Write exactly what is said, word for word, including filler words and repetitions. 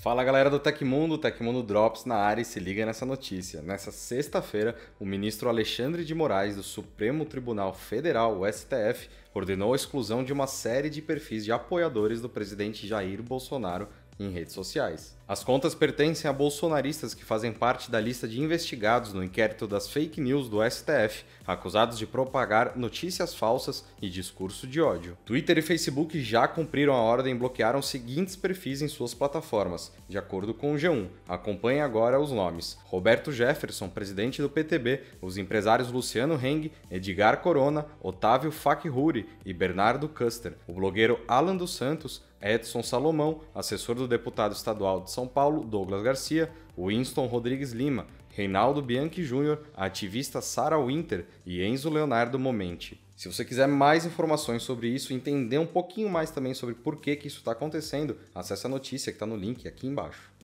Fala galera do Tecmundo, Tecmundo Drops na área e se liga nessa notícia. Nessa sexta-feira, o ministro Alexandre de Moraes do Supremo Tribunal Federal, o S T F, ordenou a exclusão de uma série de perfis de apoiadores do presidente Jair Bolsonaro em redes sociais. As contas pertencem a bolsonaristas que fazem parte da lista de investigados no inquérito das fake news do S T F, acusados de propagar notícias falsas e discurso de ódio. Twitter e Facebook já cumpriram a ordem e bloquearam os seguintes perfis em suas plataformas, de acordo com o G um. Acompanhe agora os nomes: Roberto Jefferson, presidente do P T B, os empresários Luciano Heng, Edgar Corona, Otávio Fakhouri e Bernardo Custer, o blogueiro Alan dos Santos, Edson Salomão, assessor do deputado estadual de São Paulo, Douglas Garcia, Winston Rodrigues Lima, Reinaldo Bianchi Júnior, a ativista Sarah Winter e Enzo Leonardo Momenti. Se você quiser mais informações sobre isso e entender um pouquinho mais também sobre por que, que isso está acontecendo, acesse a notícia que está no link aqui embaixo.